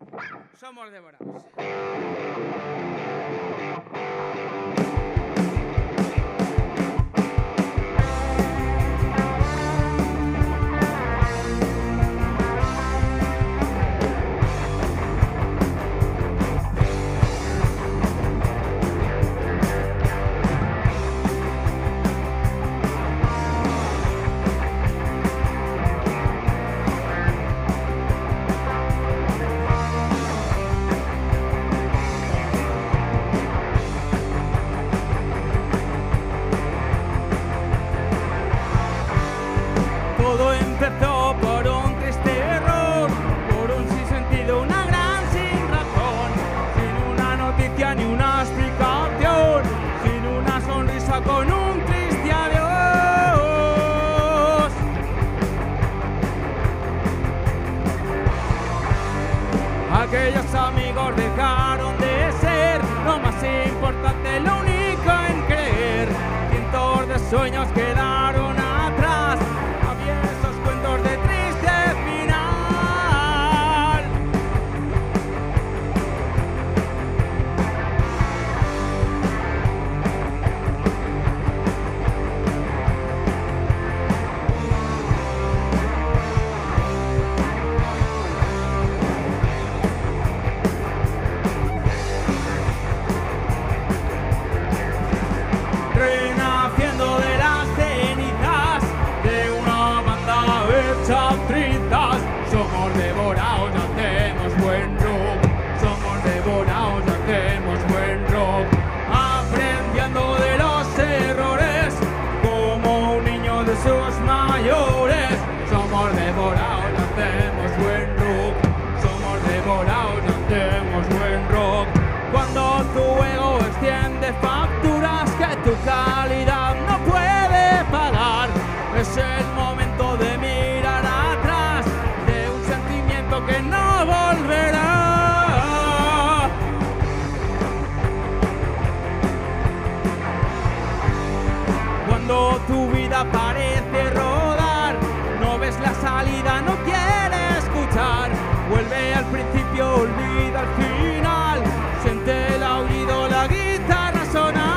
Somos devorados. Todo empezó por un triste error, por un sinsentido, una gran sin razón, sin una noticia ni una explicación, sin una sonrisa con un triste adiós. Aquellos amigos dejaron de ser lo más importante, lo único en creer. Cientos de sueños quedaron atrás, esos cuentos de triste final. Renaciendo de las cenizas de una banda hecha trizas, somos devorados, hacemos buen rock, somos devorados, hacemos buen rock, aprendiendo de los errores como un niño de sus mayores, somos devorados, hacemos buen rock, somos devorados, hacemos buen rock. Cuando tu ego extiende facturas que tu calidad no puede pagar, es el momento de mirar atrás, de un sentimiento que no volverá. Cuando tu vida parece rodar, no ves la salida, no quieres escuchar, vuelve al principio, olvida el final, siente el aullido, la guitarra sonar.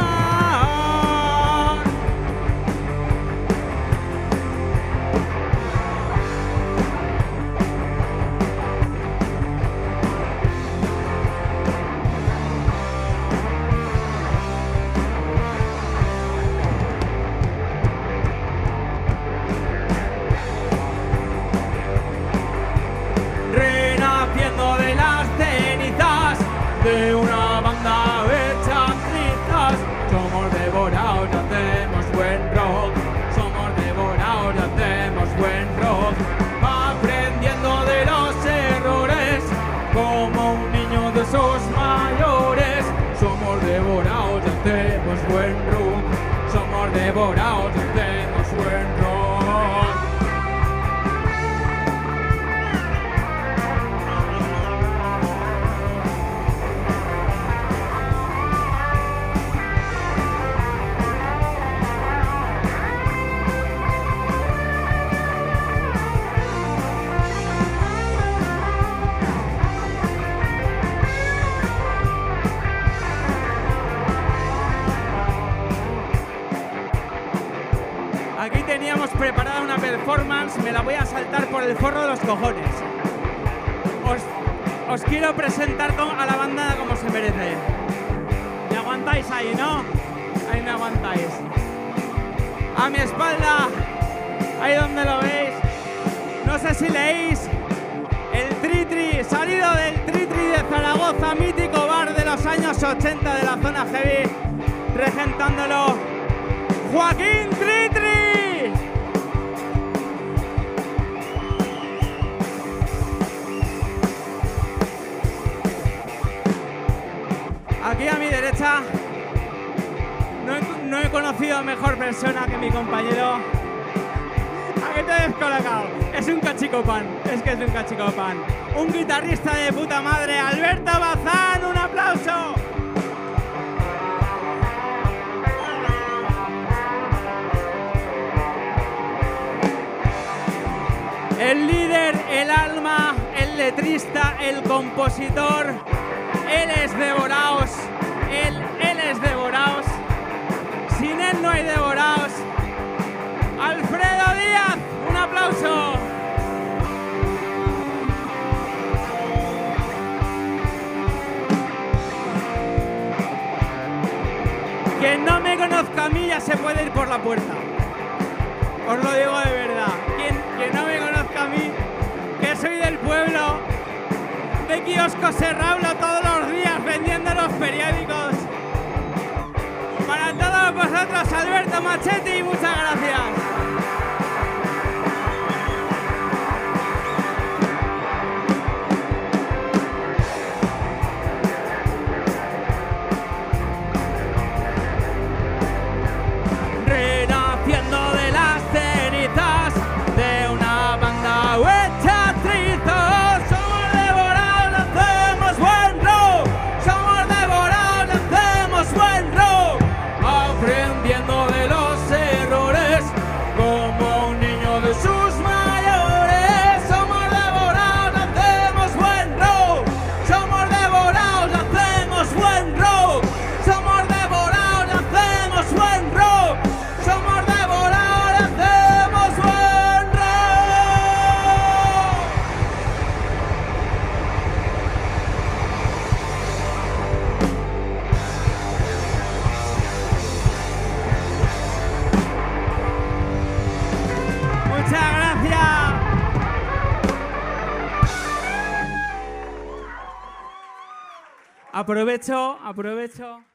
Renaciendo de las cenizas de una banda hecha trizas, somos devorados, hacemos buen rock, somos devorados, hacemos buen rock, aprendiendo de los errores como un niño de sus mayores, somos devorados, hacemos buen rock, somos devorados, hacemos buen rock. Aquí teníamos preparada una performance, me la voy a saltar por el forro de los cojones. Os quiero presentar a la banda como se merece. Me aguantáis ahí, ¿no? Ahí me aguantáis. A mi espalda, ahí donde lo veis, no sé si leéis, el Tritri, salido del Tritri de Zaragoza, mítico bar de los años 80 de la zona heavy, regentándolo Joaquín Tritri. Aquí a mi derecha no he conocido a mejor persona que mi compañero. ¿A qué te he descolocado? Es un cachicopan, es que es un cachicopan. Un guitarrista de puta madre, Alberto Bazán, un aplauso. El líder, el alma, el letrista, el compositor, él es Devoraos, él es Devoraos. Sin él no hay Devoraos. Alfredo Díaz, un aplauso. Quien no me conozca a mí ya se puede ir por la puerta. Os lo digo de verdad. Quien no me conozca a mí, que soy del pueblo, de Kiosco Serrablo todos los días vendiendo los periódicos. Para todos vosotros, Alberto Machetti, muchas gracias. Renaciendo de las cenizas de una banda hecha trizos, somos devorados, hacemos buen rock, somos devorados, hacemos buen rock, aprendiendo de los errores como un niño de sus mayores, somos devorados, hacemos buen rock, somos devorados, hacemos buen rock, somos devorados, hacemos buen rock. Somos devorados, hacemos buen rock. Muchas gracias. Aprovecho